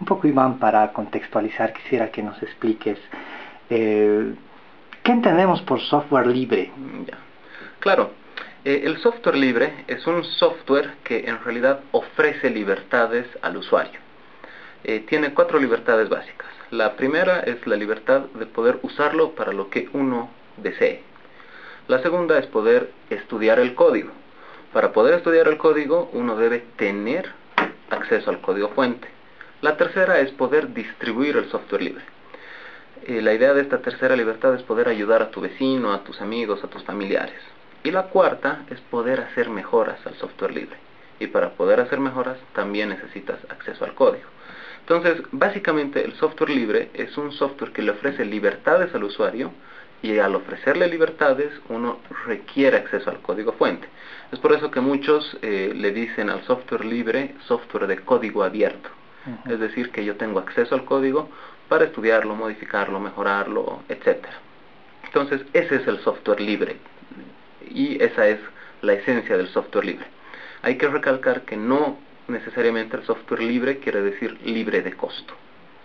Un poco, Iván, para contextualizar, quisiera que nos expliques qué entendemos por software libre. Ya. Claro, el software libre es un software que en realidad ofrece libertades al usuario. Tiene 4 libertades básicas. La primera es la libertad de poder usarlo para lo que uno desee. La segunda es poder estudiar el código. Para poder estudiar el código, uno debe tener acceso al código fuente. La tercera es poder distribuir el software libre. La idea de esta tercera libertad es poder ayudar a tu vecino, a tus amigos, a tus familiares. Y la cuarta es poder hacer mejoras al software libre. Y para poder hacer mejoras también necesitas acceso al código. Entonces, básicamente el software libre es un software que le ofrece libertades al usuario, y al ofrecerle libertades uno requiere acceso al código fuente. Es por eso que muchos le dicen al software libre software de código abierto. Es decir, que yo tengo acceso al código para estudiarlo, modificarlo, mejorarlo, etc. Entonces, ese es el software libre y esa es la esencia del software libre. Hay que recalcar que no necesariamente el software libre quiere decir libre de costo.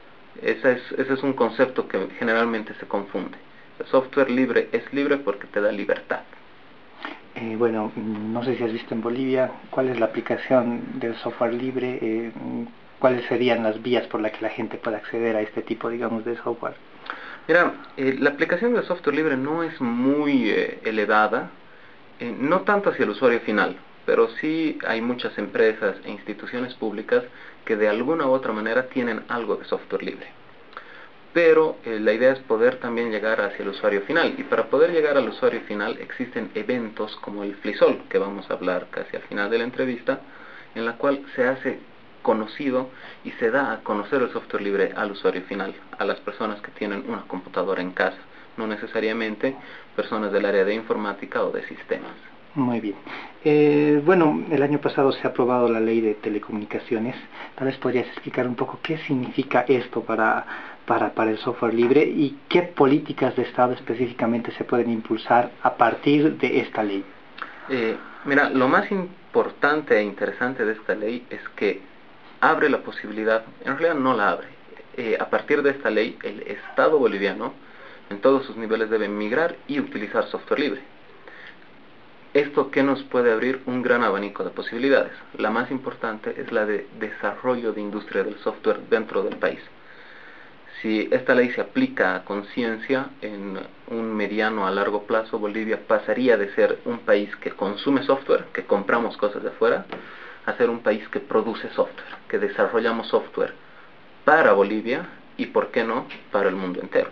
Ese es un concepto que generalmente se confunde. El software libre es libre porque te da libertad. Bueno, no sé si has visto en Bolivia cuál es la aplicación del software libre, cuáles serían las vías por las que la gente puede acceder a este tipo, digamos, de software. Mira, la aplicación del software libre no es muy elevada, no tanto hacia el usuario final, pero sí hay muchas empresas e instituciones públicas que de alguna u otra manera tienen algo de software libre. Pero la idea es poder también llegar hacia el usuario final, y para poder llegar al usuario final existen eventos como el FLISOL, que vamos a hablar casi al final de la entrevista, en la cual se hace conocido y se da a conocer el software libre al usuario final, a las personas que tienen una computadora en casa, no necesariamente personas del área de informática o de sistemas. Muy bien. Bueno, el año pasado se ha aprobado la ley de telecomunicaciones. Tal vez podrías explicar un poco qué significa esto para el software libre y qué políticas de Estado específicamente se pueden impulsar a partir de esta ley. Mira, lo más importante e interesante de esta ley es que abre la posibilidad, en realidad no la abre, a partir de esta ley el Estado boliviano en todos sus niveles debe migrar y utilizar software libre. Esto que nos puede abrir un gran abanico de posibilidades. La más importante es la de desarrollo de industria del software dentro del país. Si esta ley se aplica a conciencia, en un mediano a largo plazo, Bolivia pasaría de ser un país que consume software, que compramos cosas de afuera, a ser un país que produce software, que desarrollamos software para Bolivia y, por qué no, para el mundo entero.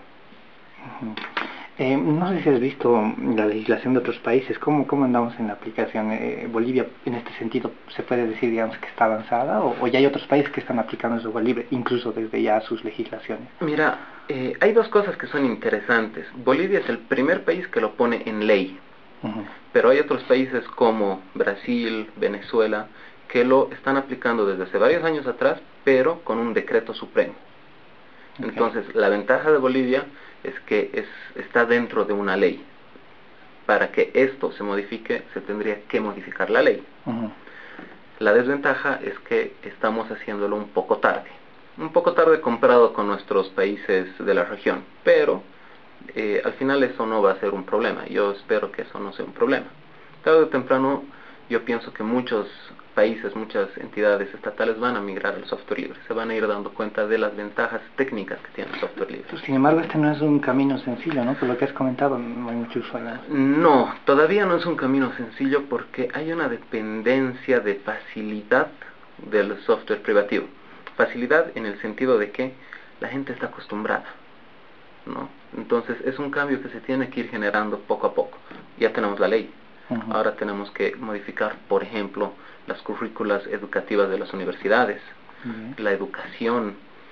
No sé si has visto la legislación de otros países, ¿cómo andamos en la aplicación? Bolivia, en este sentido, ¿se puede decir, digamos, que está avanzada o ya hay otros países que están aplicando el software libre, incluso desde ya sus legislaciones? Mira, hay dos cosas que son interesantes. Bolivia es el primer país que lo pone en ley, pero hay otros países como Brasil, Venezuela, que lo están aplicando desde hace varios años atrás, pero con un decreto supremo. Entonces, la ventaja de Bolivia es que está dentro de una ley. Para que esto se modifique, se tendría que modificar la ley. La desventaja es que estamos haciéndolo un poco tarde comparado con nuestros países de la región, pero al final eso no va a ser un problema. Yo espero que eso no sea un problema. Tarde o temprano, yo pienso que muchos países, muchas entidades estatales van a migrar al software libre, se van a ir dando cuenta de las ventajas técnicas que tiene el software libre. Sin embargo, este no es un camino sencillo, ¿no? Por lo que has comentado, no hay mucho usuario. No, todavía no es un camino sencillo porque hay una dependencia de facilidad del software privativo. Facilidad en el sentido de que la gente está acostumbrada, ¿no? Entonces es un cambio que se tiene que ir generando poco a poco. Ya tenemos la ley. Ahora tenemos que modificar, por ejemplo, las currículas educativas de las universidades, la educación,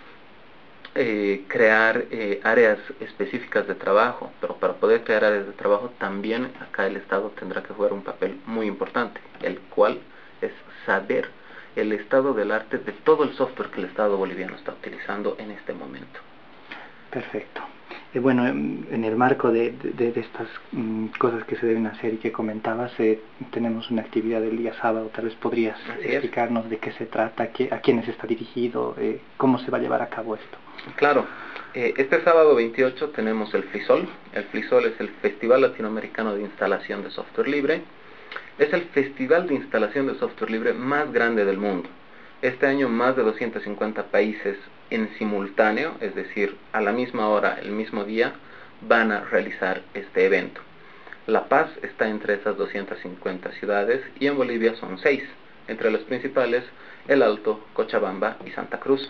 crear áreas específicas de trabajo, pero para poder crear áreas de trabajo también acá el Estado tendrá que jugar un papel muy importante, el cual es saber el estado del arte de todo el software que el Estado boliviano está utilizando en este momento. Perfecto. Bueno, en el marco de estas cosas que se deben hacer y que comentabas, tenemos una actividad el día sábado. Tal vez podrías explicarnos de qué se trata, a quiénes está dirigido, cómo se va a llevar a cabo esto. Claro. Este sábado 28 tenemos el FLISOL. El FLISOL es el Festival Latinoamericano de Instalación de Software Libre. Es el festival de instalación de software libre más grande del mundo. Este año más de 250 países en simultáneo, es decir, a la misma hora, el mismo día, van a realizar este evento. La Paz está entre esas 250 ciudades y en Bolivia son 6, entre las principales El Alto, Cochabamba y Santa Cruz.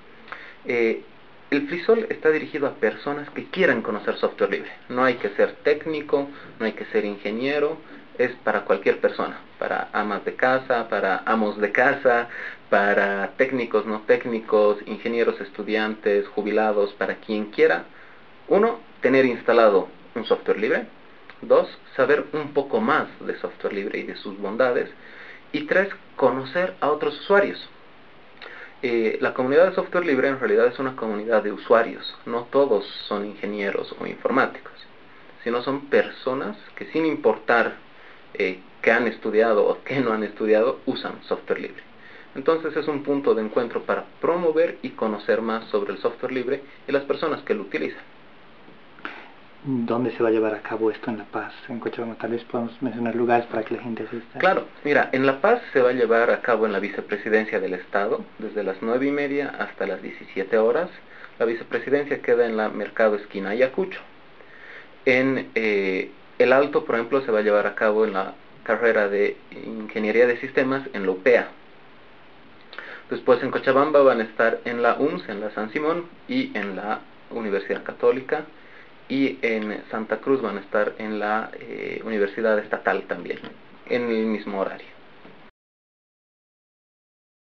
El FLISOL está dirigido a personas que quieran conocer software libre. No hay que ser técnico, no hay que ser ingeniero, es para cualquier persona, para amas de casa, para amos de casa, para técnicos, no técnicos, ingenieros, estudiantes, jubilados, para quien quiera. 1, tener instalado un software libre. 2, saber un poco más de software libre y de sus bondades. Y 3, conocer a otros usuarios. La comunidad de software libre en realidad es una comunidad de usuarios. No todos son ingenieros o informáticos, sino son personas que, sin importar que han estudiado o que no han estudiado, usan software libre. Entonces es un punto de encuentro para promover y conocer más sobre el software libre y las personas que lo utilizan. ¿Dónde se va a llevar a cabo esto en La Paz, en Cochabamba? Tal vez podemos mencionar lugares para que la gente asista. Claro, mira, en La Paz se va a llevar a cabo en la Vicepresidencia del Estado, desde las 9:30 hasta las 17 horas. La vicepresidencia queda en la Mercado Esquina Ayacucho. En El Alto, por ejemplo, se va a llevar a cabo en la carrera de Ingeniería de Sistemas en la UPEA. Después en Cochabamba van a estar en la UMS, en la San Simón y en la Universidad Católica. Y en Santa Cruz van a estar en la Universidad Estatal también, en el mismo horario.